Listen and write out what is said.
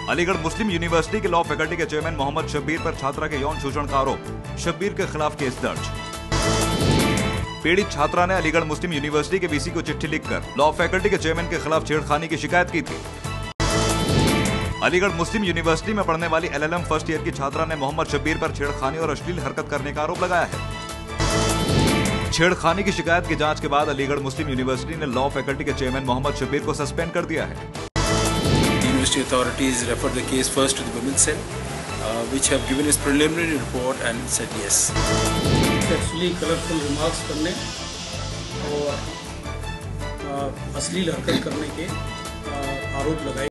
Aligarh Muslim university के law faculty के chairman Mohammad Shabbir पर छात्रा के यौन शोषण का आरोप, शब्बीर के खिलाफ केस दर्ज। पीड़ित छात्रा ने अलीगढ़ मुस्लिम यूनिवर्सिटी के वीसी को चिट्ठी लिखकर लॉ फैकल्टी के चेयरमैन के खिलाफ छेड़खानी की शिकायत की थी। अलीगढ़ मुस्लिम यूनिवर्सिटी में पढ़ने वाली LLM फर्स्ट ईयर की छात्रा ने मोहम्मद शब्बीर पर छेड़खानी और अश्लील हरकत करने का आरोप लगाया है। छेड़खानी की शिकायत की जांच के बाद अलीगढ़ मुस्लिम यूनिवर्सिटी ने लॉ फैकल्टी के चेयरमैन मोहम्मद शब्बीर को सस्पेंड कर दिया है। University authorities referred the case first to the women's cell, which have given its preliminary report and said yes. Sexually colorful remarks करने और अश्लील हरकत करने के आरोप लगाए।